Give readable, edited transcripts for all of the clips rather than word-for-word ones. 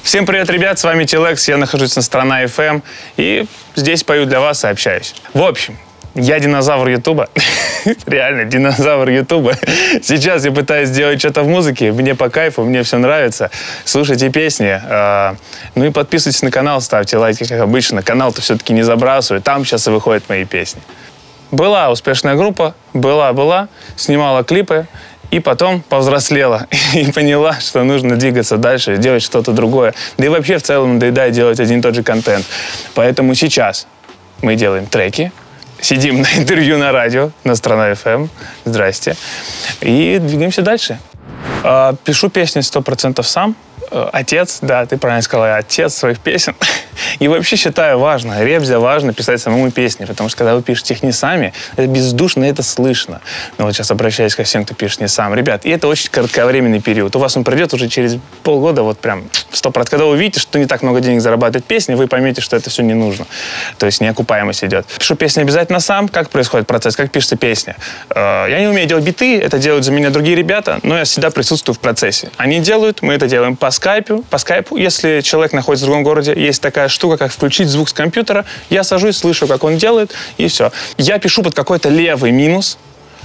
Всем привет, ребят, с вами Тилекс, я нахожусь на Страна FM и здесь пою для вас и общаюсь. В общем, я динозавр Ютуба, реально динозавр Ютуба. Сейчас я пытаюсь сделать что-то в музыке, мне по кайфу, мне все нравится. Слушайте песни, ну и подписывайтесь на канал, ставьте лайки, как обычно. Канал-то все-таки не забрасываю, там сейчас и выходят мои песни. Была успешная группа, была, снимала клипы. И потом повзрослела и поняла, что нужно двигаться дальше, делать что-то другое. Да и вообще в целом надоедает делать один и тот же контент. Поэтому сейчас мы делаем треки, сидим на интервью на радио, на Страна FM, здрасте, и двигаемся дальше. Пишу песни 100% сам. Отец, да, ты правильно сказал, я отец своих песен. И вообще считаю важно, ребзя важно писать самому песни, потому что когда вы пишете их не сами, это бездушно, это слышно. Но вот сейчас обращаюсь ко всем, кто пишет не сам. Ребят, и это очень кратковременный период. У вас он придет уже через полгода, вот прям 100%. Когда вы увидите, что не так много денег зарабатывает песня, вы поймете, что это все не нужно. То есть неокупаемость идет. Пишу песни обязательно сам. Как происходит процесс, как пишется песня? Я не умею делать биты, это делают за меня другие ребята, но я всегда присутствую в процессе. Они делают, мы это делаем по скайпу. Если человек находится в другом городе, есть такая штука, как включить звук с компьютера, я сажусь, слышу, как он делает, и все. Я пишу под какой-то левый минус,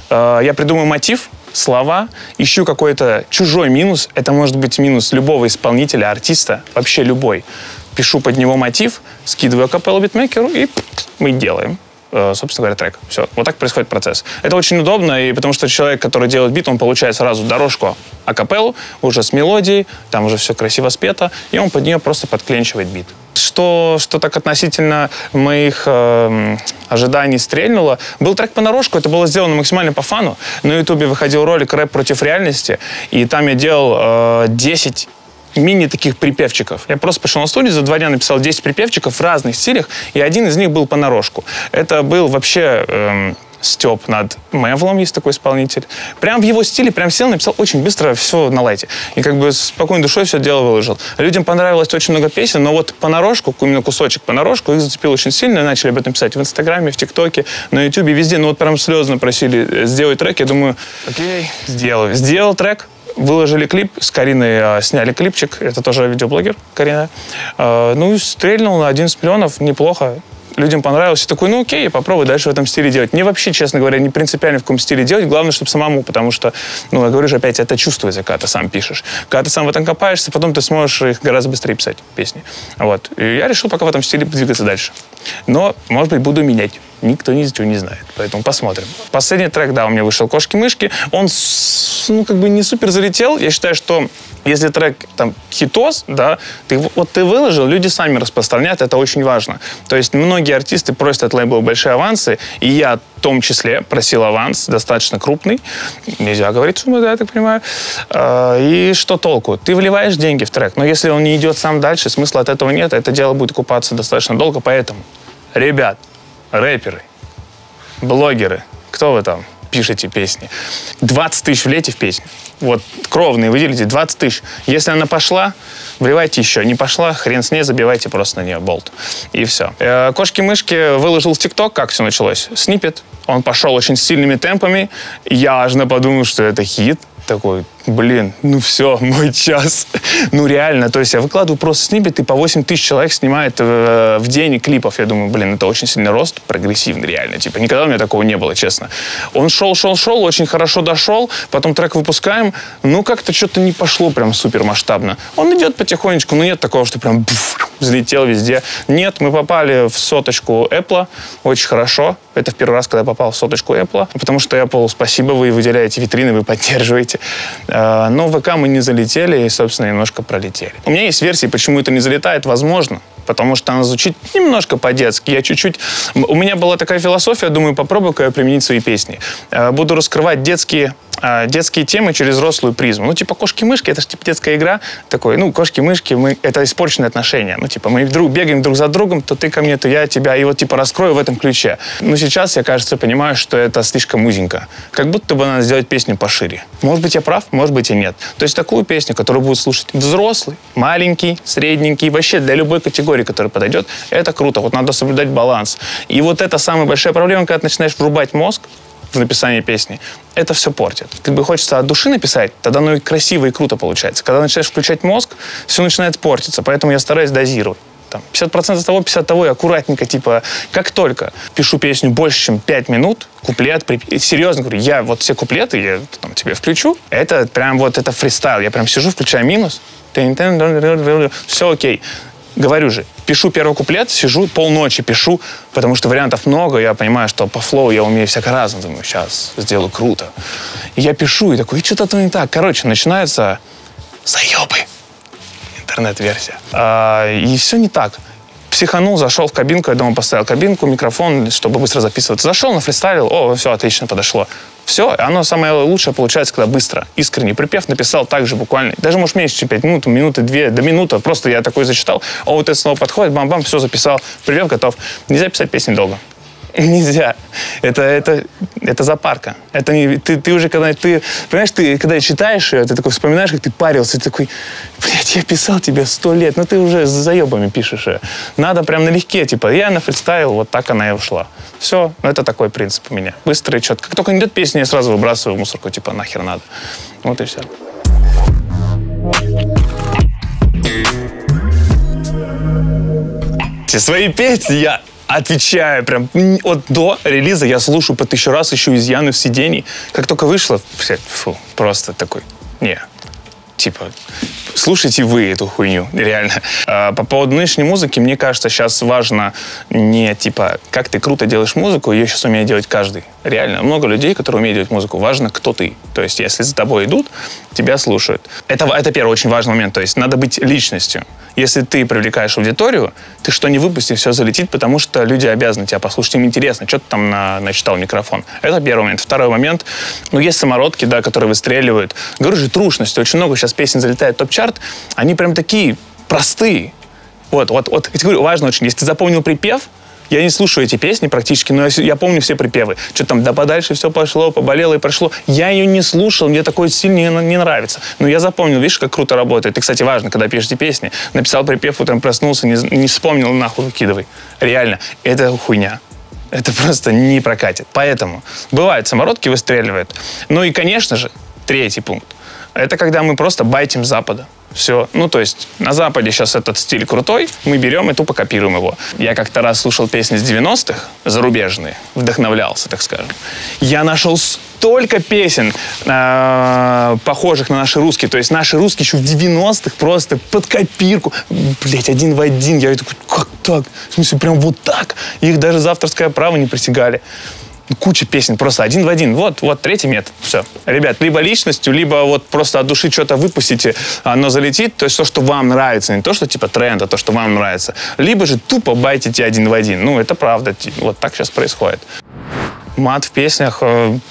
я придумаю мотив, слова, ищу какой-то чужой минус, это может быть минус любого исполнителя, артиста, вообще любой. Пишу под него мотив, скидываю акапеллу битмейкеру, и мы делаем. Собственно говоря, трек. Все. Вот так происходит процесс. Это очень удобно, и потому что человек, который делает бит, он получает сразу дорожку акапеллу, уже с мелодией, там уже все красиво спето, и он под нее просто подклинчивает бит. Что так относительно моих ожиданий стрельнуло. Был трек понарошку, это было сделано максимально по фану. На ютубе выходил ролик «Рэп против реальности», и там я делал 10 мини таких припевчиков. Я просто пошел на студию, за 2 дня написал 10 припевчиков в разных стилях, и один из них был понарошку. Это был вообще стёб над Мевлом, есть такой исполнитель. Прям в его стиле, прям сел, написал очень быстро, все на лайте. И как бы с спокойной душой все дело выложил. Людям понравилось очень много песен, но вот понарошку, именно кусочек понарошку, их зацепил очень сильно, и начали об этом писать в Инстаграме, в ТикТоке, на Ютубе, везде. Ну вот прям слезно просили сделать трек. Я думаю, окей, сделаю. Сделал трек. Выложили клип, с Кариной сняли клипчик, это тоже видеоблогер Карина. Ну и стрельнул на 11 миллионов, неплохо. Людям понравилось. И такой, ну окей, попробуй дальше в этом стиле делать. Мне вообще, честно говоря, не принципиально в каком стиле делать. Главное, чтобы самому, потому что, ну, я говорю же опять, это чувствуется, когда ты сам пишешь. Когда ты сам в этом копаешься, потом ты сможешь их гораздо быстрее писать, песни. Вот. И я решил пока в этом стиле двигаться дальше. Но, может быть, буду менять. Никто ничего не знает. Поэтому посмотрим. Последний трек, да, у меня вышел «Кошки-мышки». Он, ну, как бы не супер залетел. Я считаю, что если трек там хитос, да, ты выложил, люди сами распространяют, это очень важно. То есть многие артисты просят от лейбла большие авансы, и я в том числе просил аванс достаточно крупный. Нельзя говорить сумму, да, я так понимаю. И что толку? Ты вливаешь деньги в трек, но если он не идет сам дальше, смысла от этого нет, это дело будет окупаться достаточно долго, поэтому, ребят, рэперы, блогеры, кто вы там пишете песни? 20 тысяч влейте в песню. Вот, кровные выделите 20 тысяч. Если она пошла, вливайте еще. Не пошла, хрен с ней, забивайте просто на нее болт. И все. «Кошки-мышки» выложил в ТикТок, как все началось. Сниппет. Он пошел очень сильными темпами. Я аж подумал, что это хит. Такой, блин, ну все, мой час. Ну реально, то есть я выкладываю просто сниппет, и по 8 тысяч человек снимает в день клипов. Я думаю, блин, это очень сильный рост, прогрессивный реально. Типа никогда у меня такого не было, честно. Он шел, очень хорошо дошел, потом трек выпускаем, ну как-то что-то не пошло прям супер масштабно. Он идет потихонечку, но нет такого, что прям взлетел везде. Нет, мы попали в 100-очку Apple, очень хорошо. Это в первый раз, когда я попал в 100-очку Apple, потому что Apple, спасибо, вы выделяете витрины, вы поддерживаете. Но в ВК мы не залетели и, собственно, немножко пролетели. У меня есть версии, почему это не залетает, возможно, потому что она звучит немножко по-детски. Я чуть-чуть... У меня была такая философия, думаю, попробую-ка я применить свои песни. Буду раскрывать детские темы через взрослую призму. Ну, типа, кошки-мышки, это же типа детская игра. Такой, ну, кошки-мышки, это испорченные отношения. Ну, типа, мы бегаем друг за другом, то ты ко мне, то я тебя, и вот, типа, раскрою в этом ключе. Но сейчас я, кажется, понимаю, что это слишком узенько. Как будто бы надо сделать песню пошире. Может быть, я прав, может быть, и нет. То есть такую песню, которую будут слушать взрослый, маленький, средненький, вообще для любой категории, которая подойдет, это круто. Вот надо соблюдать баланс. И вот это самая большая проблема, когда ты начинаешь врубать мозг, в написании песни, это все портит. Как бы хочется от души написать, тогда оно и красиво, и круто получается. Когда начинаешь включать мозг, все начинает портиться, поэтому я стараюсь дозировать. Там, 50% того, 50% того, и аккуратненько, типа, как только пишу песню больше, чем 5 минут, куплет, серьезно говорю, я вот все куплеты, я там, тебе включу, это прям вот, это фристайл, я прям сижу, включаю минус, все окей. Говорю же, пишу первый куплет, сижу, полночи пишу, потому что вариантов много, я понимаю, что по флоу я умею всяко разно, думаю, сейчас сделаю круто. И я пишу, и такой, и что-то не так. Короче, начинаются заебы. Интернет-версия. И все не так. Психанул, зашел в кабинку, я дома поставил кабинку, микрофон, чтобы быстро записываться. Зашел, нафристайлил, о, все, отлично, подошло. Все, оно самое лучшее получается, когда быстро, искренне. Припев написал так же буквально. Даже, может, меньше, чем 5 минут, минуты, 2, до минуты. Просто я такой зачитал, о, вот это слово подходит, бам-бам, все записал. Припев готов. Нельзя писать песни долго. Нельзя. Это запарка. Это не, ты уже, когда ты, понимаешь, ты, когда читаешь ее, ты такой вспоминаешь, как ты парился, ты такой, блядь, я писал тебе 100 лет, но ты уже с заебами пишешь ее. Надо прям налегке, типа, я нафристайлил, вот так она и ушла. Все, это такой принцип у меня. Быстро и четко. Как только не идет песня, я сразу выбрасываю в мусорку, типа, нахер надо. Вот и все. Все свои песни я отвечаю, прям от до релиза я слушаю по 1000 раз, ищу изъяны в сидении. Как только вышло, фу, просто такой, не, типа, слушайте вы эту хуйню, реально. По поводу нынешней музыки, мне кажется, сейчас важно не, типа, как ты круто делаешь музыку, ее сейчас умеет делать каждый. Реально, много людей, которые умеют делать музыку. Важно, кто ты. То есть, если за тобой идут, тебя слушают. Это первый очень важный момент. То есть, надо быть личностью. Если ты привлекаешь аудиторию, ты что не выпусти, все залетит, потому что люди обязаны тебя послушать. Им интересно, что ты там начитал микрофон. Это первый момент. Второй момент. Ну, есть самородки, да, которые выстреливают. Говорю же, трушность. Очень много сейчас песен залетает в топ-чарт. Они прям такие простые. Вот. Я говорю, важно очень. Если ты запомнил припев, я не слушаю эти песни практически, но я помню все припевы. Что там, да подальше все пошло, поболело и прошло. Я ее не слушал, мне такое сильно не нравится. Но я запомнил, видишь, как круто работает. И, кстати, важно, когда пишете песни, написал припев, утром проснулся, не вспомнил, нахуй выкидывай. Реально, это хуйня. Это просто не прокатит. Поэтому бывают самородки, выстреливают. Ну и, конечно же, третий пункт. Это когда мы просто байтим с Запада. Все. Ну, то есть, на Западе сейчас этот стиль крутой, мы берем и тупо копируем его. Я как-то раз слушал песни с 90-х, зарубежные, вдохновлялся, так скажем. Я нашел столько песен, похожих на наши русские. То есть, наши русские еще в 90-х просто под копирку. Блять, один в один. Я такой, как так? В смысле, прям вот так? Их даже за авторское право не присягали. Куча песен, просто один в один. Вот третий метод. Все. Ребят, либо личностью, либо вот просто от души что-то выпустите, оно залетит. То есть то, что вам нравится. Не то, что типа тренд, а то, что вам нравится. Либо же тупо байтите один в один. Ну, это правда. Вот так сейчас происходит. Мат в песнях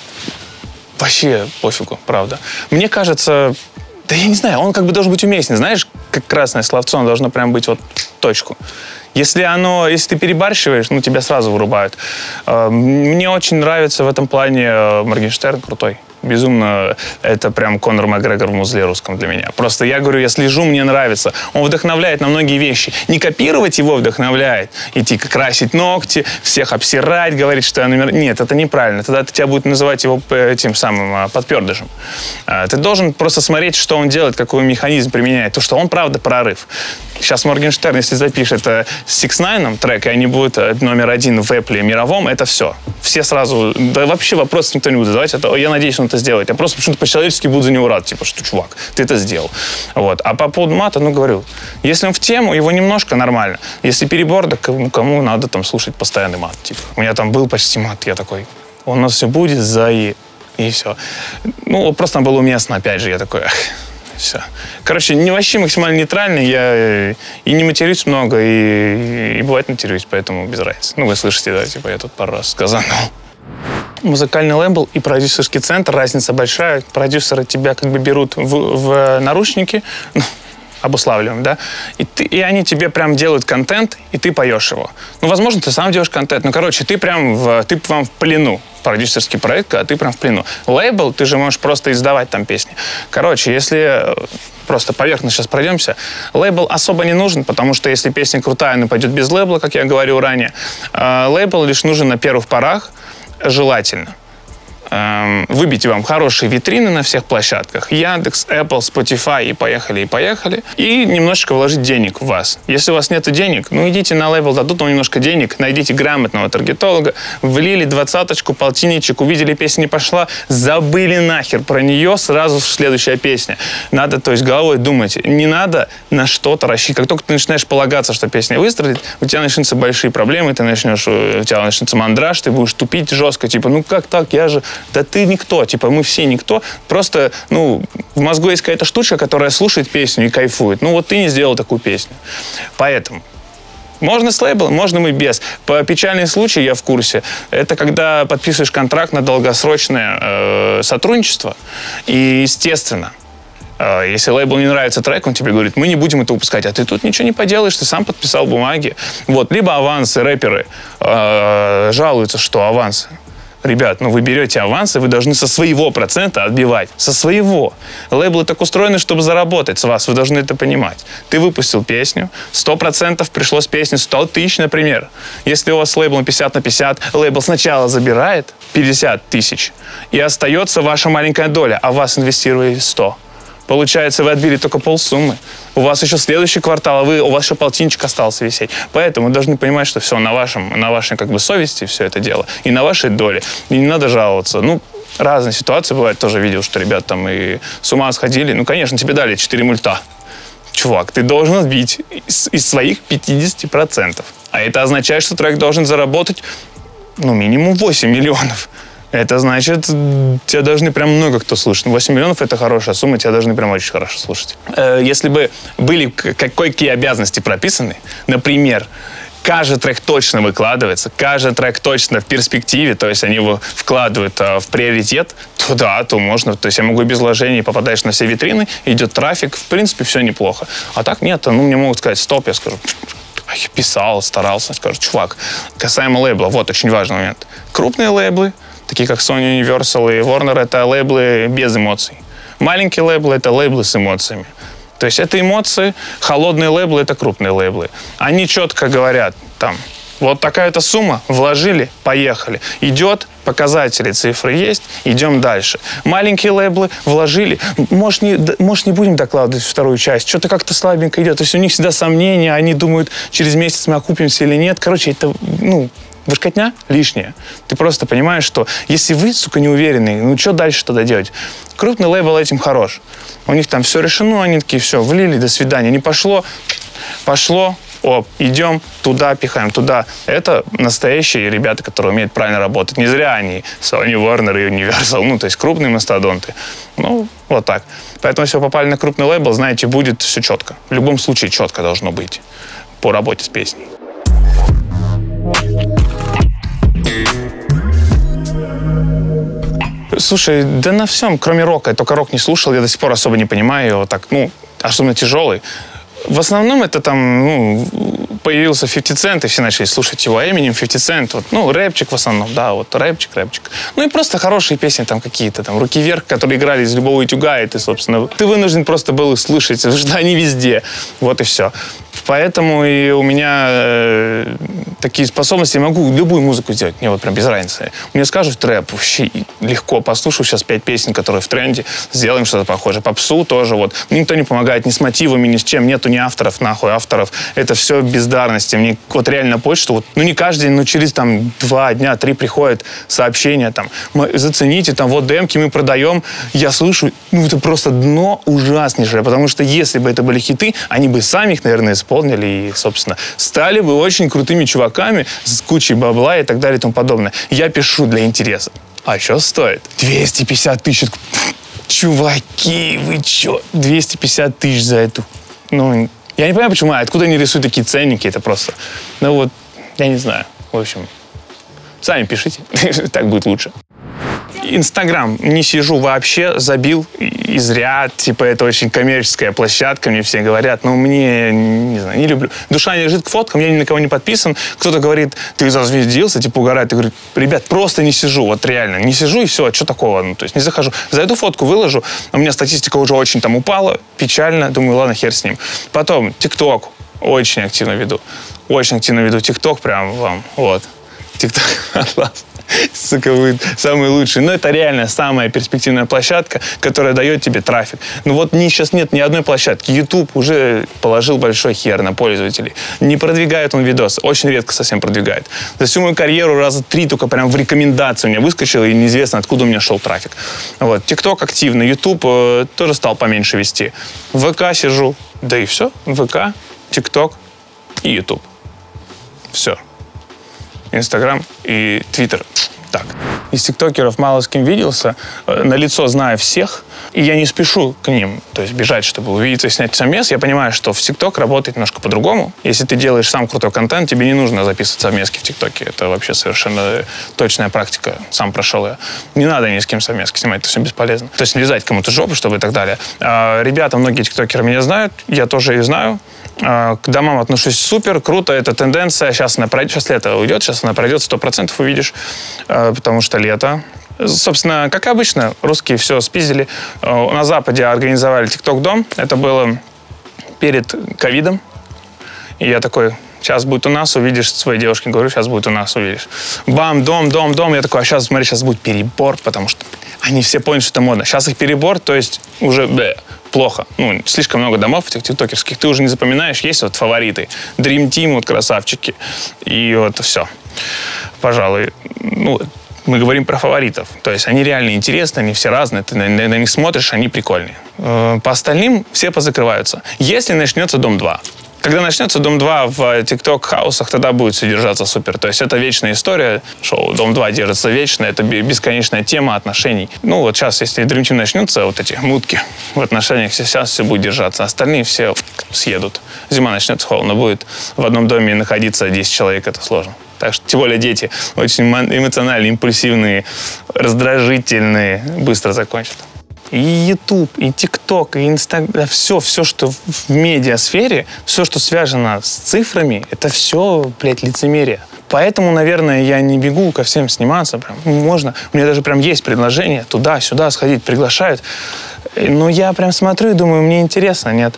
вообще пофигу, правда. Мне кажется, да я не знаю, он как бы должен быть уместен. Знаешь, как красное словцо, оно должно прям быть вот точку. Если ты перебарщиваешь, ну, тебя сразу вырубают. Мне очень нравится в этом плане Моргенштерн, крутой. Безумно, это прям Конор Макгрегор в музле русском для меня. Просто я говорю, я слежу, мне нравится. Он вдохновляет на многие вещи. Не копировать его вдохновляет. Идти красить ногти, всех обсирать, говорить, что я номер... Нет, это неправильно. Тогда тебя будут называть его этим самым подпердышем. Ты должен просто смотреть, что он делает, какой механизм применяет. То, что он, правда, прорыв. Сейчас Моргенштерн, если запишет с 6ix9ine трек, и они будут номер 1 в Apple мировом, это все. Все сразу... Да вообще вопросов никто не будет задавать. Я надеюсь, он это сделает. Я просто почему-то по-человечески буду за него рад. Типа, что, чувак, ты это сделал. Вот. А по поводу мата, говорю, если он в тему, его немножко нормально. Если перебор, так кому надо там слушать постоянный мат. Типа. У меня там был почти мат. Я такой, он у нас все будет и все. Ну, просто было уместно, опять же. Я такой, все. Короче, не вообще максимально нейтральный. Я и не матерюсь много, и бывает матерюсь, поэтому без разницы. Ну, вы слышите, да, типа, я тут пару раз сказал. Музыкальный лейбл и продюсерский центр, разница большая. Продюсеры тебя как бы берут в наручники, обуславливаем, да, и они тебе прям делают контент, и ты поешь его. Ну, возможно, ты сам делаешь контент, но, короче, ты прям в плену. Продюсерский проект, а ты прям в плену. Лейбл, ты же можешь просто издавать там песни. Короче, если просто поверхностно сейчас пройдемся, лейбл особо не нужен, потому что если песня крутая, она пойдет без лейбла, как я говорил ранее. Лейбл лишь нужен на первых порах, желательно. выбить вам хорошие витрины на всех площадках. Яндекс, Apple, Spotify и поехали, и поехали. И немножечко вложить денег в вас. Если у вас нет денег, ну идите на лейбл, дадут вам немножко денег, найдите грамотного таргетолога, влили 20-очку, полтинничек, увидели, песня не пошла, забыли нахер про нее, сразу следующая песня. Надо, то есть, головой думать. Не надо на что-то рассчитывать. Как только ты начинаешь полагаться, что песня выстрелит, у тебя начнутся большие проблемы, у тебя начнется мандраж, ты будешь тупить жестко, типа, ну как так, я же... Да ты никто, типа, мы все никто. Просто, ну, в мозгу есть какая-то штучка, которая слушает песню и кайфует. Ну вот ты не сделал такую песню. Поэтому можно с лейблом, можно и без. По печальный случай, я в курсе, это когда подписываешь контракт на долгосрочное сотрудничество. И, естественно, если лейбл не нравится трек, он тебе говорит, мы не будем это выпускать, а ты тут ничего не поделаешь, ты сам подписал бумаги. Вот. Либо авансы, рэперы жалуются, что авансы. Ребят, ну вы берете авансы, вы должны со своего процента отбивать. Со своего. Лейблы так устроены, чтобы заработать с вас. Вы должны это понимать. Ты выпустил песню, 100% пришло с песни 100 тысяч, например. Если у вас с лейблом 50 на 50, лейбл сначала забирает 50 тысяч, и остается ваша маленькая доля, а вас инвестировали 100. Получается, вы отбили только полсуммы. У вас еще следующий квартал, а у вас еще полтинничек остался висеть. Поэтому вы должны понимать, что все на вашей как бы совести все это дело. И на вашей доле. И не надо жаловаться. Ну, разные ситуации бывают. Тоже видел, что ребята там и с ума сходили. Ну, конечно, тебе дали 4 мульта. Чувак, ты должен отбить из своих 50%. А это означает, что трек должен заработать, ну, минимум 8 миллионов. Это значит, тебя должны прям много кто слушать. 8 миллионов – это хорошая сумма, тебя должны прям очень хорошо слушать. Если бы были какие обязанности прописаны, например, каждый трек точно выкладывается, каждый трек точно в перспективе, то есть они его вкладывают в приоритет, то да, то можно. То есть я могу без вложений, попадаешь на все витрины, идет трафик, в принципе, все неплохо. А так нет, ну мне могут сказать, стоп, я скажу, я писал, старался, скажу, чувак, касаемо лейбла, вот очень важный момент. Крупные лейблы, такие как Sony, Universal и Warner, это лейблы без эмоций. Маленькие лейблы – это лейблы с эмоциями. То есть это эмоции, холодные лейблы – это крупные лейблы. Они четко говорят, там, вот такая-то сумма, вложили, поехали. Идет, показатели, цифры есть, идем дальше. Маленькие лейблы вложили, может, не будем докладывать вторую часть, что-то как-то слабенько идет. То есть у них всегда сомнения, они думают, через месяц мы окупимся или нет. Короче, это, ну, вышкотня лишняя. Ты просто понимаешь, что если вы, сука, не уверены, ну что дальше тогда делать? Крупный лейбл этим хорош. У них там все решено, они такие, все, влили, до свидания. Не пошло, пошло, оп, идем туда, пихаем туда. Это настоящие ребята, которые умеют правильно работать. Не зря они Sony, Warner и Universal, ну, то есть крупные мастодонты. Ну, вот так. Поэтому, если вы попали на крупный лейбл, знаете, будет все четко. В любом случае четко должно быть по работе с песней. Слушай, да на всем, кроме рока. Я только рок не слушал, я до сих пор особо не понимаю его так, ну, особенно тяжелый. В основном это там, ну, появился 50 Cent, и все начали слушать его. Eminem, 50 Cent, вот, ну, рэпчик в основном, да, вот, рэпчик. Ну, и просто хорошие песни там какие-то, там, «Руки вверх», которые играли из любого утюга, и ты, собственно, ты вынужден просто был их слышать, потому что они везде, вот и все. Поэтому и у меня такие способности, я могу любую музыку сделать, мне вот прям без разницы. Мне скажут рэп, вообще легко, послушаю сейчас 5 песен, которые в тренде, сделаем что-то похожее. Попсу тоже, вот, никто не помогает ни с мотивами, ни с чем, нету ни авторов, нахуй, авторов, это все бездарности. Мне вот реально на почту, вот, ну не каждый день, но через там 2 дня, 3 приходят сообщения, там, зацените, там, вот демки мы продаем, я слышу, ну это просто дно ужаснейшее, потому что если бы это были хиты, они бы сами их, наверное, исполнили и, собственно, стали бы очень крутыми чуваками с кучей бабла и так далее и тому подобное. Я пишу для интереса. А что стоит? 250 тысяч. Чуваки, вы чё? 250 тысяч за эту. Ну, я не понимаю, почему, откуда они рисуют такие ценники, это просто. Ну вот, я не знаю. В общем, сами пишите, так будет лучше. Инстаграм не сижу вообще, забил и зря. Типа, это очень коммерческая площадка, мне все говорят. Но мне, не знаю, не люблю. Душа не лежит к фоткам, я ни на кого не подписан. Кто-то говорит, ты зазвездился, типа, угорает. Я говорю, ребят, просто не сижу, вот реально. Не сижу и все, а что такого? Ну, то есть не захожу. За эту фотку выложу, у меня статистика уже очень там упала, печально. Думаю, ладно, хер с ним. Потом, ТикТок. Очень активно веду. Очень активно веду ТикТок, прям вам, вот. ТикТок, сука, будет самый лучший. Но это реально самая перспективная площадка, которая дает тебе трафик. Ну вот сейчас нет ни одной площадки. YouTube уже положил большой хер на пользователей. Не продвигает он видосы. Очень редко совсем продвигает. За всю мою карьеру раза 3 только прям в рекомендации у меня выскочило, и неизвестно, откуда у меня шел трафик. Вот. TikTok активно. YouTube тоже стал поменьше вести. В ВК сижу. Да и все. ВК, TikTok и YouTube. Все. Инстаграм и Твиттер. Так. Из тиктокеров мало с кем виделся. На лицо знаю всех. И я не спешу к ним, то есть бежать, чтобы увидеться и снять совмес. Я понимаю, что в ТикТок работает немножко по-другому. Если ты делаешь сам крутой контент, тебе не нужно записывать совмески в ТикТоке. Это вообще совершенно точная практика. Сам прошел ее. Не надо ни с кем совмески снимать, это все бесполезно. То есть лизать кому-то жопу, чтобы и так далее. Ребята, многие тиктокеры меня знают, я тоже их знаю. К домам отношусь супер, круто, это тенденция. Сейчас она пройдет, сейчас лето уйдет, сейчас она пройдет, 100% увидишь, потому что лето. Собственно, как обычно, русские все спиздили. На Западе организовали TikTok-дом. Это было перед ковидом. И я такой, сейчас будет у нас, увидишь, своей девушке говорю, сейчас будет у нас, увидишь. Бам, дом. Я такой, а сейчас, смотри, сейчас будет перебор, потому что они все поняли, что это модно. Сейчас их перебор, то есть уже плохо. Ну, слишком много домов этих тиктокерских. Ты уже не запоминаешь. Есть вот фавориты. Dream Team, вот красавчики. И вот все. Пожалуй, ну, мы говорим про фаворитов. То есть они реально интересны, они все разные. Ты на них смотришь, они прикольные. По остальным все позакрываются. Если начнется Дом 2. Когда начнется Дом 2 в TikTok-хаусах, тогда будет все держаться супер. То есть это вечная история. Шоу Дом 2 держится вечно. Это бесконечная тема отношений. Ну вот сейчас, если Dream Team начнется, вот эти мутки в отношениях, сейчас все будет держаться. Остальные все съедут. Зима начнется, холодно будет. В одном доме находиться 10 человек, это сложно. Так что, тем более дети очень эмоциональные, импульсивные, раздражительные, быстро закончат. И YouTube, и TikTok, и Instagram, все, что в медиасфере, все, что связано с цифрами, это все, блядь, лицемерие. Поэтому, наверное, я не бегу ко всем сниматься. Прям, можно. У меня даже прям есть предложение туда-сюда сходить, приглашают. Но я прям смотрю и думаю, мне интересно, нет.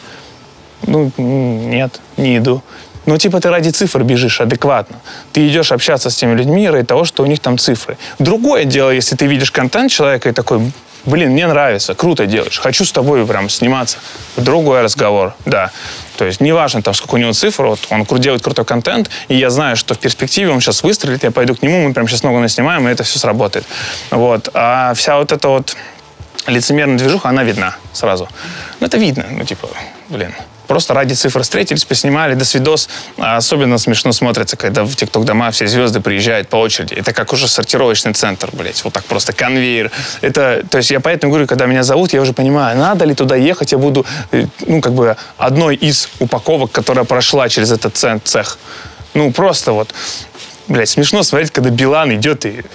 Ну, нет, не иду. Ну, типа, ты ради цифр бежишь адекватно. Ты идешь общаться с теми людьми ради того, что у них там цифры. Другое дело, если ты видишь контент человека и такой, блин, мне нравится, круто делаешь, хочу с тобой прям сниматься. Другой разговор, да. То есть неважно, там, сколько у него цифр, вот, он делает крутой контент, и я знаю, что в перспективе он сейчас выстрелит, я пойду к нему, мы прям сейчас много наснимаем, и это все сработает. Вот. А вся вот эта вот лицемерная движуха, она видна сразу. Ну, это видно, ну, типа, блин. Просто ради цифр встретились, поснимали, до свидос. Особенно смешно смотрится, когда в ТикТок-дома все звезды приезжают по очереди. Это как уже сортировочный центр, блядь. Вот так просто конвейер. Это, то есть я поэтому говорю, когда меня зовут, я уже понимаю, надо ли туда ехать, я буду, ну, как бы, одной из упаковок, которая прошла через этот цех. Ну, просто вот, блядь, смешно смотреть, когда Билан идет и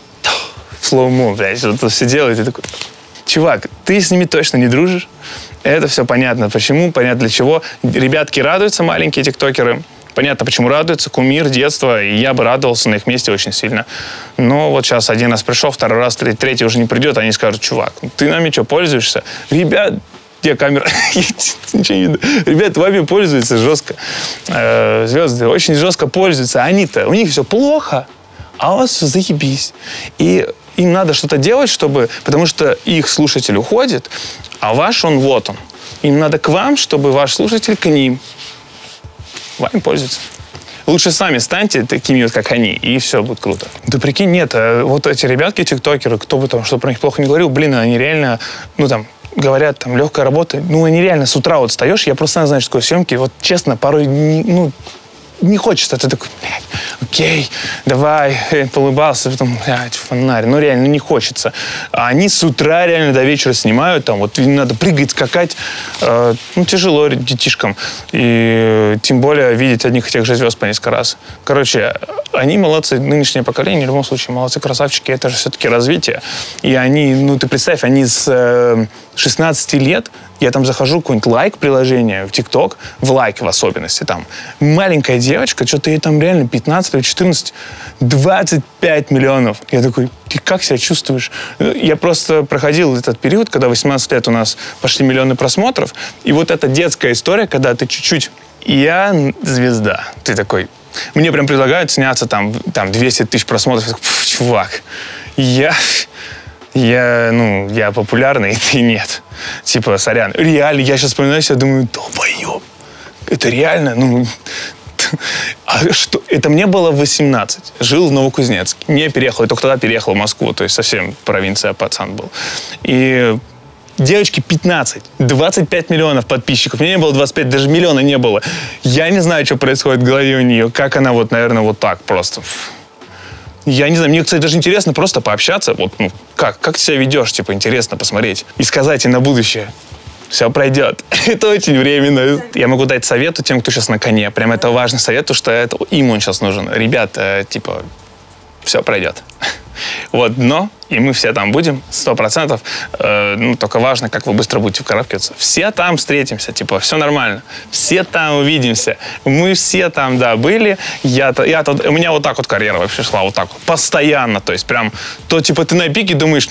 в слоумо, блядь, что-то все делает, и такой... Чувак, ты с ними точно не дружишь. Это все понятно. Почему, понятно для чего. Ребятки радуются, маленькие тиктокеры. Понятно, почему радуются. Кумир, детство. И я бы радовался на их месте очень сильно. Но вот сейчас один раз пришел, второй раз, третий уже не придет. Они скажут, чувак, ты нами что, пользуешься? Ребят, где камера? Ничего не видно. Ребят, вами пользуются жестко. Звезды очень жестко пользуются. Они-то, у них все плохо, а у вас все заебись. И им надо что-то делать, чтобы... Потому что их слушатель уходит, а ваш он вот он. Им надо к вам, чтобы ваш слушатель к ним. Вами пользуется. Лучше сами станьте такими вот, как они, и все будет круто. Да прикинь, нет, вот эти ребятки, тиктокеры, кто бы там, что про них плохо не говорил, блин, они реально, ну там, говорят, там, легкая работа. Ну, они реально с утра вот встаешь, я просто знаю, что такое съемки, вот честно, порой, ну... Не хочется, ты такой, блядь, окей, давай, полыбался, потом, блядь, фонарь, ну реально не хочется. А они с утра реально до вечера снимают, там, вот им надо прыгать, скакать, ну тяжело детишкам. И тем более видеть одних и тех же звезд по несколько раз. Короче, они молодцы, нынешнее поколение, в любом случае, молодцы, красавчики, это же все-таки развитие. И они, ну ты представь, они с 16 лет, я там захожу, какой-нибудь лайк-приложение в ТикТок, в лайк в особенности, там, маленькая девочка, что-то ей там реально 15 или 14, 25 миллионов. Я такой, ты как себя чувствуешь? Я просто проходил этот период, когда 18 лет у нас пошли миллионы просмотров, и вот эта детская история, когда ты чуть-чуть, я звезда, ты такой, мне прям предлагают сняться там 200 тысяч просмотров. Чувак, я популярный, ты нет. Типа, сорян. Реально, я сейчас вспоминаю себя, думаю, долбоеб. Это реально, А что? Это мне было 18. Жил в Новокузнецке. Не переехал. Я только тогда переехал в Москву. То есть совсем провинция, пацан был. И девочки 15. 25 миллионов подписчиков. Мне не было 25, даже миллиона не было. Я не знаю, что происходит в голове у нее. Как она наверное, вот так просто. Я не знаю, мне, кстати, даже интересно просто пообщаться. Вот, как ты себя ведешь, типа, интересно посмотреть. И сказать ей на будущее. Все пройдет. Это очень временно. Я могу дать совет тем, кто сейчас на коне. Прям это важный совет, потому что им он сейчас нужен. Ребят, типа, все пройдет. Вот дно, и мы все там будем, 100%. Только важно, как вы быстро будете вкарабкиваться. Все там встретимся, типа, все нормально. Все там увидимся. Мы все там, да, были. У меня вот так вот карьера вообще шла, вот так вот. Постоянно, то есть прям, типа, ты на пике думаешь...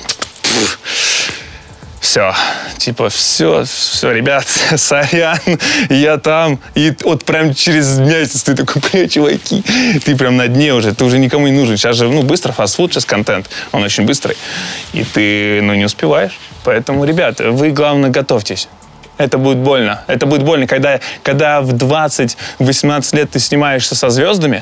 Все, типа, все, ребят, сорян, я там. И вот прям через месяц ты такой, чуваки, ты прям на дне уже, ты уже никому не нужен. Сейчас же, быстро, фастфуд, сейчас контент, он очень быстрый. И ты, не успеваешь. Поэтому, ребят, вы, главное, готовьтесь. Это будет больно. Это будет больно, когда в 20-18 лет ты снимаешься со звездами,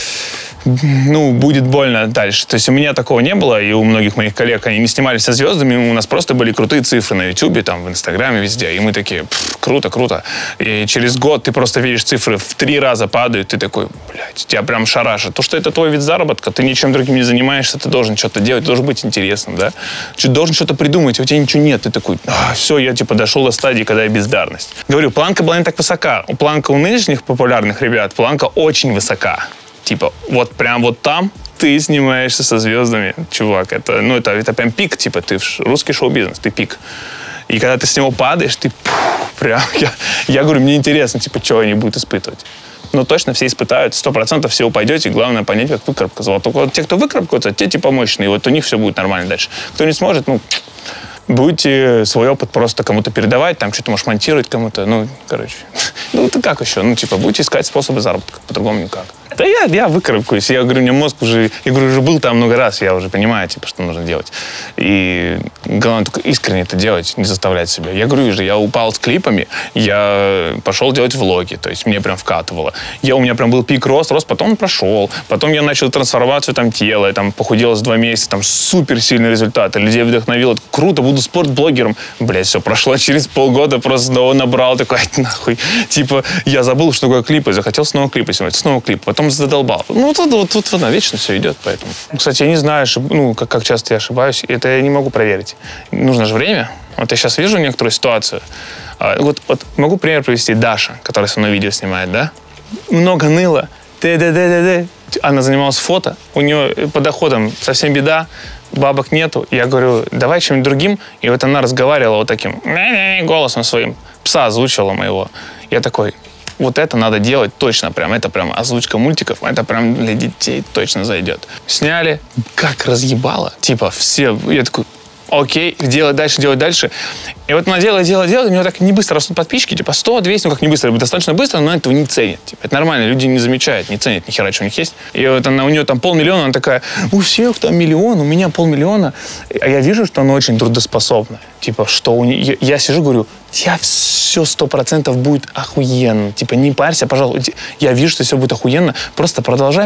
будет больно дальше. То есть у меня такого не было, и у многих моих коллег, они не снимались со звездами, у нас просто были крутые цифры на Ютубе, там, в Инстаграме, везде. И мы такие, круто, круто. И через год ты просто видишь, цифры в 3 раза падают, ты такой, блядь, тебя прям шарашит. То, что это твой вид заработка, ты ничем другим не занимаешься, ты должен что-то делать, должен быть интересным, да? Ты должен что-то придумать, у тебя ничего нет. Ты такой, все, я, типа, дошел до стадии, когда я бездарность. Говорю, планка была не так высока. У нынешних популярных ребят планка очень высока. Типа, вот прям вот там ты снимаешься со звездами, чувак. Это прям пик, типа, ты в русский шоу-бизнес, ты пик. И когда ты с него падаешь, ты прям... Я говорю, мне интересно, типа, что они будут испытывать. Точно все испытают, 100% все упадете, главное понять, как выкарабкаться. Вот только те, кто выкарабкаются, те, типа, мощные, вот у них все будет нормально дальше. Кто не сможет, будете свой опыт просто кому-то передавать, там что-то, может, монтировать кому-то, ты как еще? Будете искать способы заработка, по-другому никак. Да я выкарабкаюсь. Я говорю, у меня мозг уже был там много раз, я уже понимаю, типа, что нужно делать. И главное только искренне это делать, не заставлять себя. Я говорю же, я упал с клипами, я пошел делать влоги, то есть мне прям вкатывало. У меня прям был пик рост, потом он прошел. Потом я начал трансформацию тела, я там похудел за 2 месяца, там супер сильный результат. Людей вдохновило, круто, буду спортблогером. Блять, все, прошло через полгода, просто снова набрал, такой, нахуй. Типа, я забыл, что такое клипы, захотел снова клипы снимать, снова клип. Потом задолбал. Тут вечно все идет, поэтому. Кстати, я не знаю, как часто я ошибаюсь. Это я не могу проверить. Нужно же время. Вот я сейчас вижу некоторую ситуацию. Вот могу пример привести. Даша, которая со мной видео снимает, да? Много ныла. Она занималась фото. У нее по доходам совсем беда. Бабок нету. Я говорю, давай чем-нибудь другим. И вот она разговаривала вот таким голосом своим. Пса озвучила моего. Я такой... Вот это надо делать точно, это прям озвучка мультиков, это прям для детей точно зайдет. Сняли, как разъебало, типа все, я такой, окей, делать дальше. И вот она делает, у нее так не быстро растут подписчики, типа 100, 200, как не быстро, достаточно быстро, но этого не ценят. Типа, это нормально, люди не замечают, не ценят ни хера, что у них есть. И вот у нее там 500 000, она такая, у всех там 1 000 000, у меня 500 000. А я вижу, что она очень трудоспособная. Типа, что у нее... Я сижу, говорю, все 100% будет охуенно. Типа, не парься, пожалуйста. Я вижу, что все будет охуенно. Просто продолжай.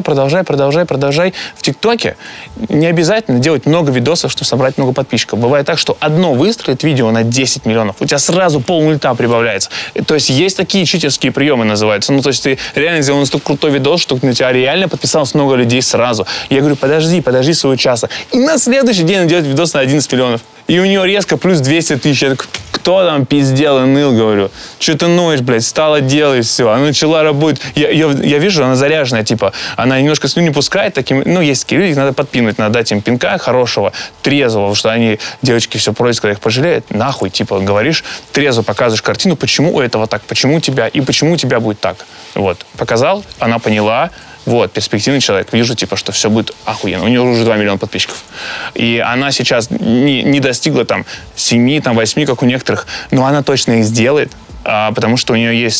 В ТикТоке не обязательно делать много видосов, чтобы собрать много подписчиков. Бывает так, что одно выстрелит видео на 10 миллионов, у тебя сразу пол-ульта прибавляется. То есть есть такие читерские приемы, называются. То есть ты реально сделал настолько крутой видос, что на тебя реально подписалось много людей сразу. Я говорю, подожди своего часа. И на следующий день он делает видос на 11 миллионов. И у нее резко плюс 200 000. Я такой, кто там пиздел и ныл, говорю. Что ты ноешь, блядь, стала делать все. Она начала работать. Я вижу, она заряженная, типа, она немножко слюни пускает таким, есть такие люди, их надо подпинуть, надо дать им пинка хорошего, трезвого, что они, девочки, все просят, когда их пожалеют, нахуй, типа, говоришь, трезво показываешь картину, почему у этого так, почему у тебя, и почему у тебя будет так. Вот, показал, она поняла. Вот, перспективный человек. Вижу, типа, что все будет охуенно. У нее уже 2 миллиона подписчиков. И она сейчас не достигла там 7, 8, как у некоторых, но она точно их сделает, потому что у нее есть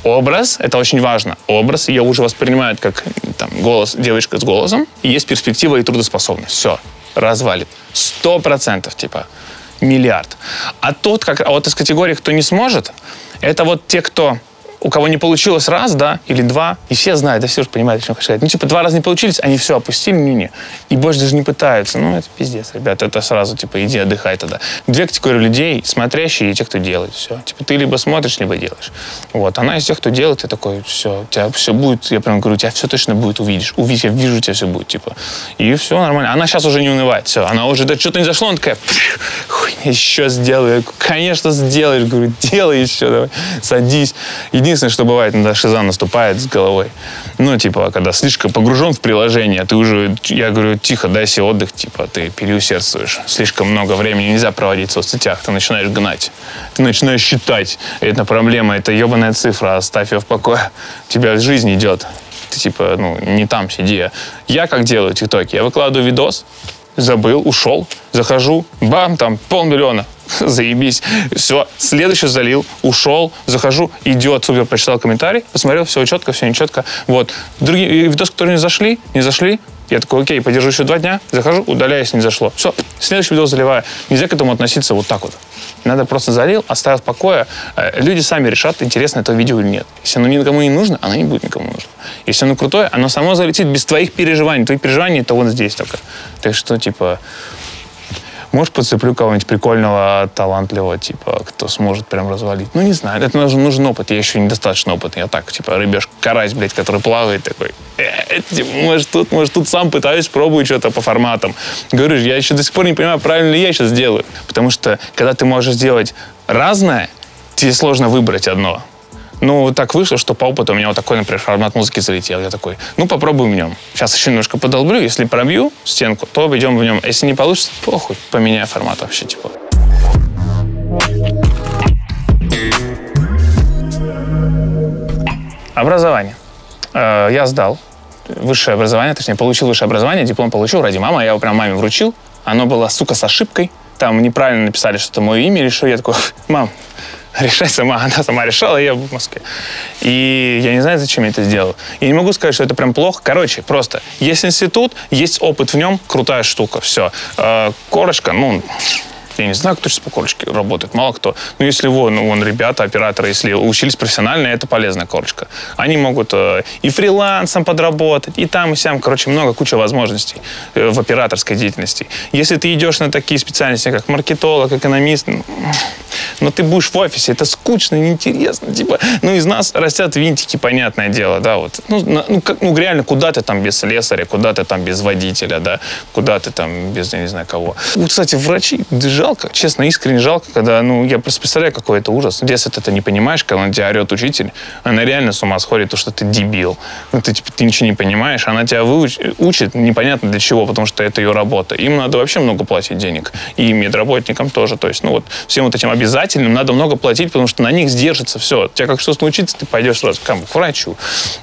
образ, это очень важно, образ, ее уже воспринимают как там, голос, девочка с голосом, и есть перспектива и трудоспособность. Все, развалит. 100%, типа, миллиард. А вот из категории, кто не сможет, это вот те, у кого не получилось раз, да, или два, и все знают, да все же понимают, о чем хочу сказать. Ну, типа, 2 раза не получились, они все опустили, не. И больше даже не пытаются. Ну, это пиздец, ребята, это сразу, типа, иди отдыхай тогда. 2 категории людей, смотрящие и те, кто делает, все. Типа, ты либо смотришь, либо делаешь. Вот, она из тех, кто делает, ты такой, все, у тебя все будет, я прям говорю, у тебя все точно будет, увидишь, я вижу, у тебя все будет, типа. И все нормально. Она сейчас уже не унывает, все, она уже, да что-то не зашло, она такая, хуй, еще сделаю. Конечно, сделаешь, говорю, делай еще, давай, садись. Единственное, что бывает, иногда шиза наступает с головой. Ну, типа, когда слишком погружен в приложение, ты уже, я говорю, тихо, дай себе отдых, типа, ты переусердствуешь. Слишком много времени нельзя проводить в соцсетях, ты начинаешь гнать, ты начинаешь считать. Это проблема, это ебаная цифра, оставь ее в покое. У тебя жизнь идет. Ты, типа, ну, не там сиди. Я как делаю тиктоки? Я выкладываю видос, забыл, ушел, захожу, бам, там 500 000. Заебись. Все, следующий залил, ушел, захожу, идет, супер, прочитал комментарий, посмотрел, все четко, все нечетко. Вот. Другие видосы, которые не зашли, я такой, окей, подержу еще 2 дня, захожу, удаляюсь, не зашло. Все, следующий видос заливаю. Нельзя к этому относиться вот так вот. Надо просто залил, оставил в покое. Люди сами решат, интересно это видео или нет. Если оно никому не нужно, оно не будет никому нужно. Если оно крутое, оно само залетит без твоих переживаний. Твои переживания — это вот здесь только. Так что, типа... Может, подцеплю кого-нибудь прикольного, талантливого, типа, кто сможет прям развалить. Ну, не знаю, это нужен опыт. Я еще недостаточно опытный. Я так, типа, рыбешка, карась, блядь, который плавает, такой, типа, может, тут сам пытаюсь, пробую что-то по форматам. Говорю, я еще до сих пор не понимаю, правильно ли я сейчас делаю. Потому что, когда ты можешь сделать разное, тебе сложно выбрать одно. Ну, так вышло, что по опыту у меня вот такой, например, формат музыки залетел. Я такой, ну, попробуем в нем. Сейчас еще немножко подолблю. Если пробью стенку, то идем в нем. Если не получится, похуй, поменяю формат вообще, типа. Образование. Я сдал высшее образование, точнее, получил высшее образование, диплом получил ради мамы. Я его прям маме вручил. Оно было, сука, с ошибкой. Там неправильно написали, что это мое имя или что. Я такой, мам, решай сама. Она сама решала, и я в Москве. И я не знаю, зачем я это сделал. Я не могу сказать, что это прям плохо. Короче, просто есть институт, есть опыт в нем, крутая штука, все. Корочка, ну... Я не знаю, кто сейчас по корочке работает, мало кто. Но если вон ребята, операторы, если учились профессионально, это полезная корочка. Они могут и фрилансом подработать, и там, и сям. Короче, куча возможностей в операторской деятельности. Если ты идешь на такие специальности, как маркетолог, экономист, но ты будешь в офисе, это скучно, неинтересно. Типа, из нас растят винтики, понятное дело, да, вот. Реально, куда ты там без слесаря, куда ты там без водителя, да, куда ты там без, я не знаю, кого. Вот, кстати, врачи, жалко, честно, искренне жалко, когда, я просто представляю, какой это ужас. В детстве ты это не понимаешь, когда на тебя орет учитель, она реально с ума сходит, то, что ты дебил. Ты ничего не понимаешь, она тебя учит непонятно для чего, потому что это ее работа. Им надо вообще много платить денег. И медработникам тоже. То есть, всем вот этим обязательным надо много платить, потому что на них сдержится все. Тебя как что-то научиться, ты пойдешь сразу к врачу.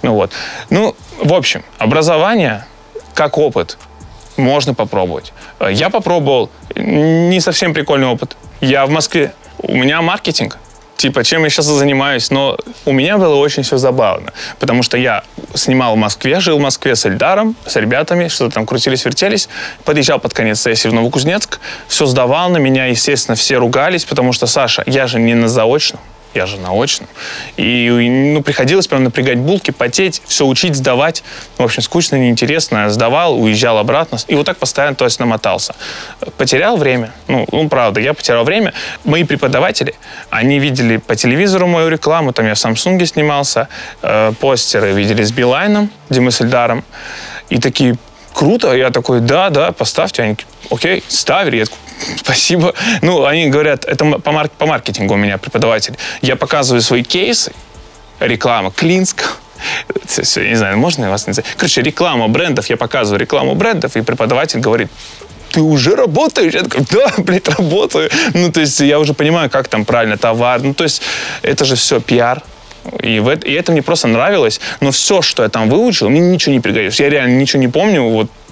В общем, образование как опыт можно попробовать. Я попробовал. Не совсем прикольный опыт. Я в Москве. У меня маркетинг. Типа, чем я сейчас и занимаюсь. Но у меня было очень все забавно. Потому что я снимал в Москве, жил в Москве с Эльдаром, с ребятами, что-то там крутились-вертелись. Подъезжал под конец сессии в Новокузнецк. Все сдавал на меня. Естественно, все ругались, потому что, Саша, я же не на заочном. Я же на очном. И, приходилось прям напрягать булки, потеть, все учить, сдавать. В общем, скучно, неинтересно. Сдавал, уезжал обратно. И вот так постоянно, то есть, намотался. Потерял время. Правда, я потерял время. Мои преподаватели, они видели по телевизору мою рекламу. Там я в Samsung снимался. Постеры видели с Билайном, где мы с Эльдаром. И такие, круто. Я такой, да, поставьте. Они, окей, ставили. Я такой, спасибо. Они говорят, это по маркетингу у меня преподаватель. Я показываю свои кейсы, реклама Клинского. Не знаю, можно я вас не знаю. Короче, реклама брендов, я показываю рекламу брендов, и преподаватель говорит, ты уже работаешь? Я такой, да, блядь, работаю. То есть я уже понимаю, как там правильно товар. То есть это же все пиар. И это мне просто нравилось. Но все, что я там выучил, мне ничего не пригодилось. Я реально ничего не помню.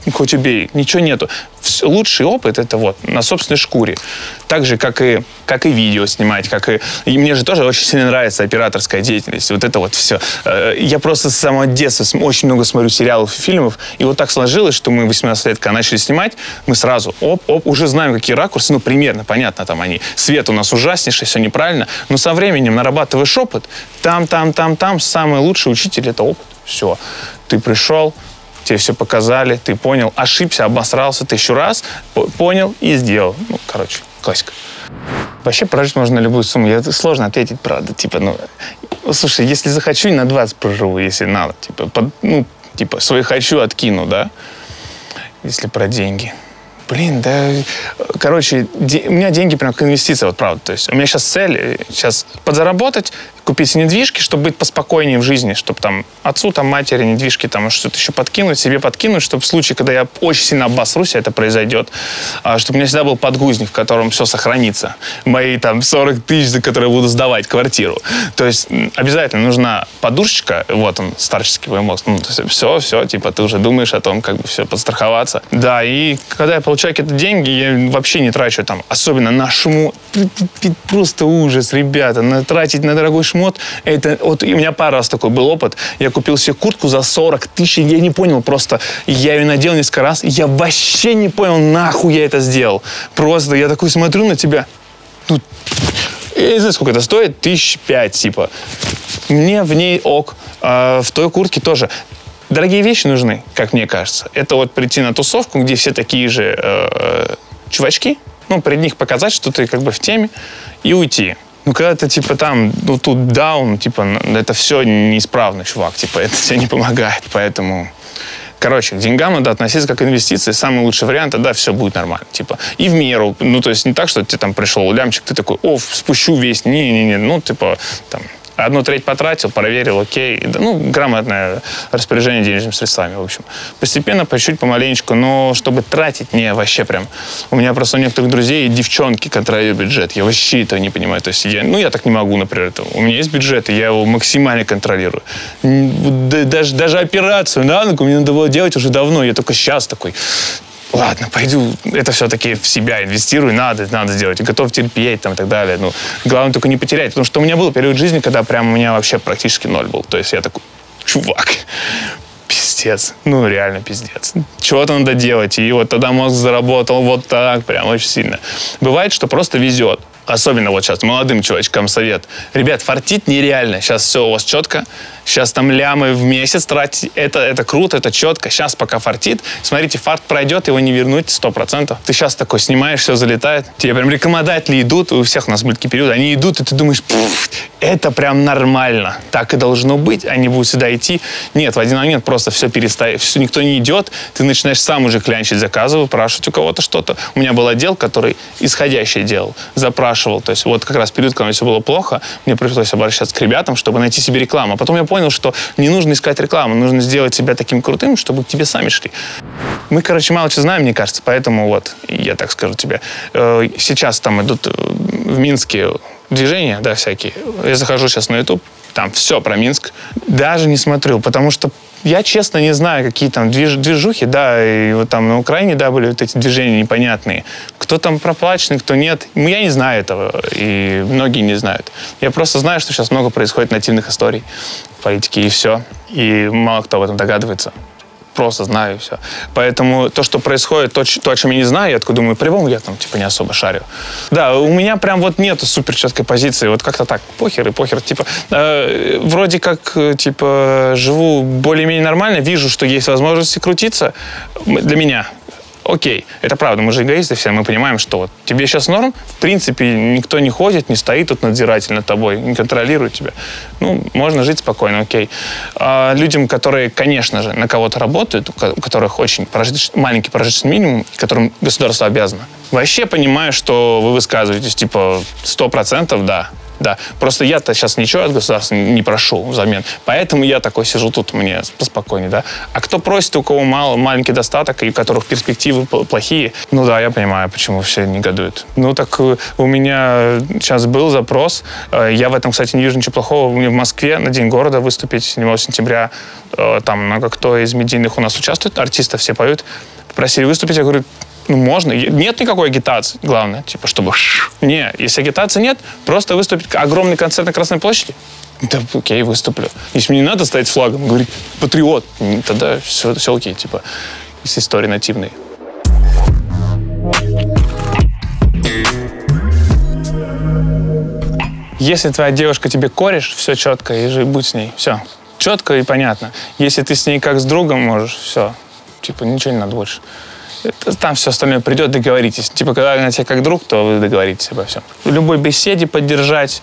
хоть убей, ничего нету. Лучший опыт это вот на собственной шкуре. Так же, как и видео снимать, и мне же тоже очень сильно нравится операторская деятельность. Вот это вот все. Я просто с самого детства очень много смотрю сериалов и фильмов, и вот так сложилось, что мы 18 лет, когда начали снимать, мы сразу, уже знаем, какие ракурсы, ну, примерно, понятно, там они. Свет у нас ужаснейший, все неправильно, но со временем нарабатываешь опыт, там, самый лучший учитель — это опыт. Все. Ты пришел, тебе все показали, ты понял, ошибся, обосрался 1000 раз, понял и сделал. Ну, короче, классика. Вообще прожить можно на любую сумму. Сложно ответить, правда. Слушай, если захочу, и на 20 проживу, если надо. Свои хочу откину, да? Если про деньги. Блин, да... Короче, у меня деньги прям как инвестиция, вот правда. То есть у меня сейчас цель, подзаработать, купить недвижки, чтобы быть поспокойнее в жизни, чтобы там отцу, там матери, недвижки, там что-то еще подкинуть, себе подкинуть, чтобы в случае, когда я очень сильно обосрусь, это произойдет, чтобы у меня всегда был подгузник, в котором все сохранится. Мои там 40 тысяч, за которые я буду сдавать квартиру. То есть обязательно нужна подушечка, вот он, старческий твой мозг, все, ты уже думаешь о том, как бы все подстраховаться. Да, и когда я получаю какие-то деньги, я вообще не трачу там, особенно на шмот. Просто ужас, ребята, тратить на дорогой шмот. Это, вот у меня пару раз такой был опыт. Я купил себе куртку за 40 тысяч, я не понял просто. Я ее надел несколько раз, я вообще не понял, нахуй я это сделал. Просто я такой смотрю на тебя. Я не знаю, сколько это стоит, 5 000, типа. Мне в ней ок. В той куртке тоже. Дорогие вещи нужны, как мне кажется. Это вот прийти на тусовку, где все такие же чувачки, перед них показать, что ты как бы в теме, и уйти. Когда ты, тут даун, это все неисправно, чувак, это тебе не помогает, поэтому... Короче, к деньгам надо относиться как к инвестиции. Самый лучший вариант, тогда все будет нормально. И в меру. То есть не так, что тебе там пришел лямчик, ты такой, спущу весь. Не-не-не, 1/3 потратил, проверил, окей. Грамотное распоряжение денежными средствами, в общем. Постепенно, по чуть-чуть, помаленечку, но чтобы тратить, вообще прям. У меня просто у некоторых друзей девчонки контролируют бюджет. Я вообще этого не понимаю. То есть я так не могу, например. У меня есть бюджет, и я его максимально контролирую. Даже операцию на ногу мне надо было делать уже давно. Я только сейчас такой... Ладно, пойду, это все-таки в себя инвестирую, надо сделать, и готов терпеть и так далее. Главное только не потерять, потому что у меня был период жизни, когда прям у меня вообще практически 0 был. То есть я такой, чувак, пиздец, реально пиздец. Чего-то надо делать, и вот тогда мозг заработал вот так, прям очень сильно. Бывает, что просто везет. Особенно вот сейчас молодым чувачкам совет. Ребят, фартить нереально. Сейчас все у вас четко. Сейчас там лямы в месяц тратить. Это круто, это четко. Сейчас пока фартит. Смотрите, фарт пройдет, его не вернуть 100%. Ты сейчас такой снимаешь, все залетает. Тебе прям рекламодатели идут. У всех у нас были такие периоды. Они идут, и ты думаешь, это прям нормально. Так и должно быть. Они будут сюда идти. Нет, в один момент просто все перестает. Все, никто не идет. Ты начинаешь сам уже клянчить заказы, выпрашивать у кого-то что-то. У меня был отдел, который исходящее делал. Запрашивал. То есть вот как раз период, когда все было плохо, мне пришлось обращаться к ребятам, чтобы найти себе рекламу. А потом я понял, что не нужно искать рекламу, нужно сделать себя таким крутым, чтобы к тебе сами шли. Мы, мало чего знаем, мне кажется, поэтому вот, я так скажу тебе. Сейчас там идут в Минске движения, да, всякие. Я захожу сейчас на YouTube, там все про Минск. Даже не смотрю, потому что я, честно, не знаю, какие там движухи, да, и вот там на Украине, да, были вот эти движения непонятные. Кто там проплаченный, кто нет. Я не знаю этого, и многие не знают. Я просто знаю, что сейчас много происходит нативных историй в политике, и все. И мало кто об этом догадывается. Просто знаю, и все. Поэтому то, что происходит, то, о чем я не знаю, я такой думаю, по-любому я там, не особо шарю. Да, у меня прям вот нету супер четкой позиции, вот как-то так, похер, вроде как, живу более-менее нормально, вижу, что есть возможности крутиться для меня. Окей, это правда, мы же эгоисты все, мы понимаем, что вот тебе сейчас норм, в принципе, никто не ходит, не стоит тут надзиратель над тобой, не контролирует тебя. Можно жить спокойно, окей. А людям, которые, конечно же, на кого-то работают, у которых очень маленький прожиточный минимум, которым государство обязано, вообще понимаю, что вы высказываетесь, 100% да. да. Просто я-то сейчас ничего от государства не прошу взамен. Поэтому я такой сижу тут, мне поспокойнее, да. А кто просит, у кого маленький достаток, и у которых перспективы плохие, ну да, я понимаю, почему все негодуют. Ну так у меня сейчас был запрос. Я в этом, кстати, не вижу ничего плохого. Мне в Москве на День города выступить 7 сентября. Там много кто из медийных у нас участвует, артисты все поют. Попросили выступить, я говорю, ну, можно. Нет никакой агитации, главное, типа, чтобы... Не, если агитации нет, просто выступить огромный концерт на Красной площади. Да, окей, выступлю. Если мне не надо стоять с флагом, говорить, патриот, тогда все окей, типа, с историей нативной. Если твоя девушка тебе кореш, все четко, и будь с ней, все. Четко и понятно. Если ты с ней как с другом можешь, все. Типа, ничего не надо больше. Там все остальное придет, договоритесь. Типа, когда она тебе как друг, то вы договоритесь обо всем. В любой беседе поддержать,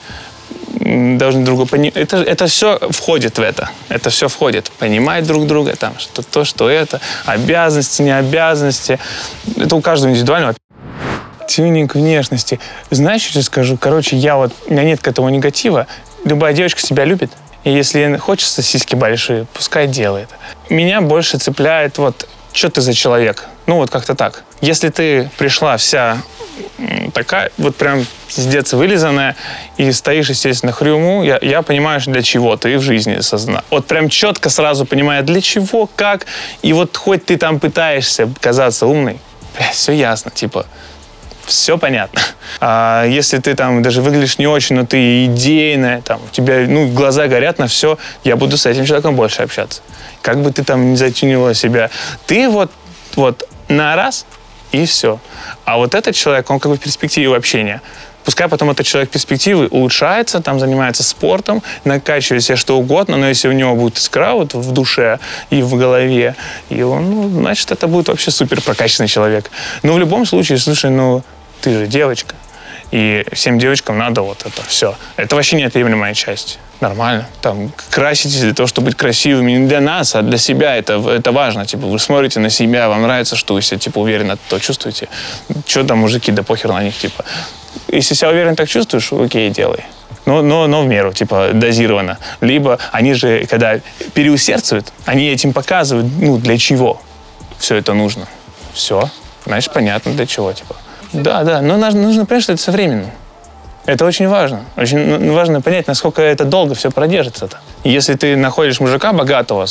должны друга понимать. Это все входит в это. Это все входит. Понимать друг друга, там, что то, что это, обязанности, не обязанности. Это у каждого индивидуально. Тюнинг внешности. Знаешь, что я скажу? Короче, у меня нет к этому негатива. Любая девочка себя любит. И если ей хочется сиськи большие, пускай делает. Меня больше цепляет что ты за человек. Ну, вот как-то так. Если ты пришла вся такая, вот прям пиздец вылизанная, и стоишь, естественно, хрюму, я понимаю, для чего ты в жизни создана. Вот прям четко сразу понимаю, для чего, как. И вот хоть ты там пытаешься казаться умной, все ясно, типа, все понятно. А если ты там даже выглядишь не очень, но ты идейная, там, у тебя глаза горят на все, я буду с этим человеком больше общаться. Как бы ты там не затюнила себя. Ты вот на раз и все. А вот этот человек, он как бы в перспективе общения. Пускай потом этот человек перспективы улучшается, там занимается спортом, накачивает себе что угодно, но если у него будет искра в душе и в голове, и он, значит, это будет вообще супер прокачанный человек. Но в любом случае, слушай, ты же девочка, и всем девочкам надо вот это все. Это вообще неотъемлемая часть. Нормально. Там краситесь для того, чтобы быть красивыми. Не для нас, а для себя. Это важно. Типа, вы смотрите на себя, вам нравится, что вы себя типа уверенно то чувствуете. Что там мужики, да похер на них, типа. Если себя уверенно так чувствуешь, окей, делай. Но в меру, типа, дозированно. Либо они же, когда переусердствуют, они этим показывают, для чего все это нужно. Все. Значит, понятно, для чего, типа. Да, но нужно понять, что это со временем. Это очень важно. Очень важно понять, насколько это долго все продержится-то. Если ты находишь мужика богатого,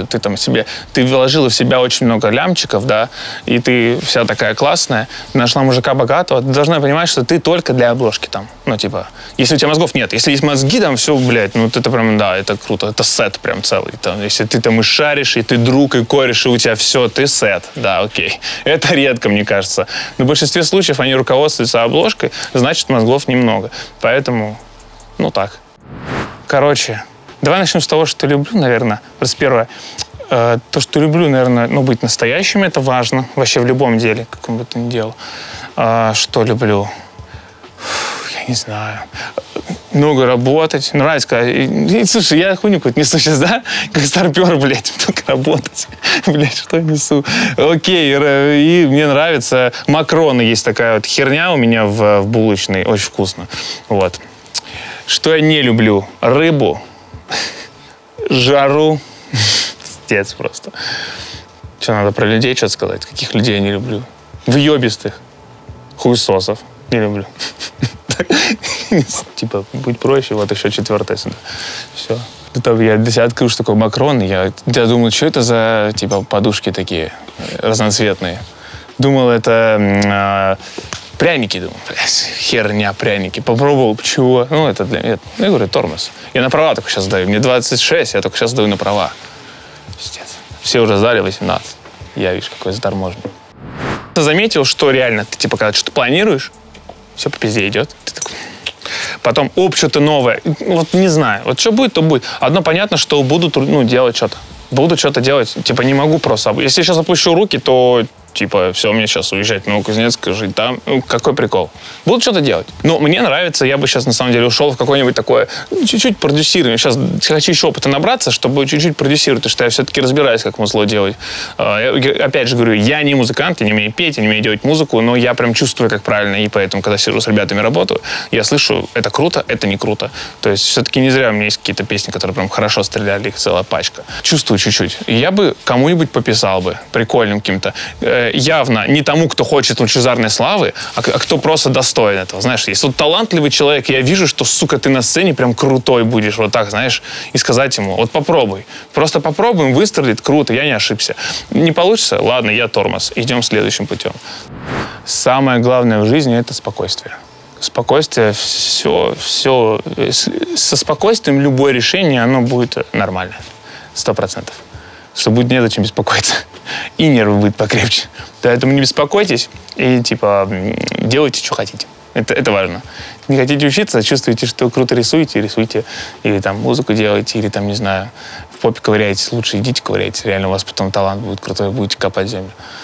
ты вложила в себя очень много лямчиков, да, и ты вся такая классная, нашла мужика богатого, ты должна понимать, что ты только для обложки там. Если у тебя мозгов нет. Если есть мозги, там все, блядь, это прям, да, это круто. Это сет прям целый. Там, если ты там и шаришь, и ты друг, и кореш, и у тебя все, ты сет. Да, окей. Это редко, мне кажется. Но в большинстве случаев они руководствуются обложкой, значит, мозгов немного. Поэтому, так. Короче, давай начнем с того, что люблю, наверное. Первое. То, что люблю, наверное, быть настоящим, это важно. Вообще в любом деле, каком бы ты ни делал. Что люблю? Я не знаю. Много работать. Нравится, когда... Слушай, я хуйню какую-то несу сейчас, да? Как старпер, блядь, только работать. Блядь, что я несу? Окей, и мне нравится. Макароны есть такая вот херня у меня в булочной. Очень вкусно. Вот. Что я не люблю? Рыбу. Жару. Стец просто. Что, надо про людей что-то сказать? Каких людей я не люблю? Въебистых. Хуесосов. Не люблю. Типа, будь проще, вот еще 4-е сюда. Все. Там я для себя открыл, что такое макарон. Я думал, что это за, типа, подушки такие разноцветные. Думал, это пряники, думал. Херня, пряники. Попробовал, чего? Это для меня. Я говорю, тормоз. Я на права только сейчас сдаю. Мне 26, я только сейчас сдаю на права. Пиздец. Все уже сдали 18. Я, видишь, какой заторможенный. Ты заметил, что реально, ты, типа, когда что-то планируешь, все по пизде идет. Ты такой... Потом, что-то новое. Не знаю. Что будет, то будет. Одно понятно, что буду делать что-то. Буду что-то делать. Типа, не могу просто. Если я сейчас опущу руки, то типа, все, мне сейчас уезжать в Новокузнецк, жить там. Ну, какой прикол? Буду что-то делать. Но мне нравится, я бы сейчас, на самом деле, ушел в какое-нибудь такое, чуть-чуть продюсирование. Сейчас хочу еще опыта набраться, чтобы чуть-чуть продюсировать, потому что я все-таки разбираюсь, как музло делать. Опять же говорю, я не музыкант, я не умею петь, я не умею делать музыку, но я прям чувствую, как правильно, и поэтому, когда сижу с ребятами работаю, я слышу, это круто, это не круто. То есть все-таки не зря у меня есть какие-то песни, которые прям хорошо стреляли, их целая пачка. Чувствую чуть-чуть. И я бы кому-нибудь пописал бы, прикольным каким-то. Явно не тому, кто хочет лучезарной славы, а кто просто достоин этого. Знаешь, если вот талантливый человек, я вижу, что, сука, ты на сцене прям крутой будешь, вот так, знаешь, и сказать ему, вот попробуй. Просто попробуем, выстрелит, круто, я не ошибся. Не получится? Ладно, я тормоз. Идем следующим путем. Самое главное в жизни – это спокойствие. Спокойствие, все, со спокойствием любое решение, оно будет нормально. 100%. Что будет незачем беспокоиться. И нервы будут покрепче. Поэтому не беспокойтесь и, типа, делайте, что хотите. Это важно. Не хотите учиться, чувствуете, что круто рисуете, рисуйте. Или там музыку делаете, или там, не знаю, в попе ковыряетесь. Лучше идите ковыряйтесь. Реально у вас потом талант будет крутой, будете копать землю.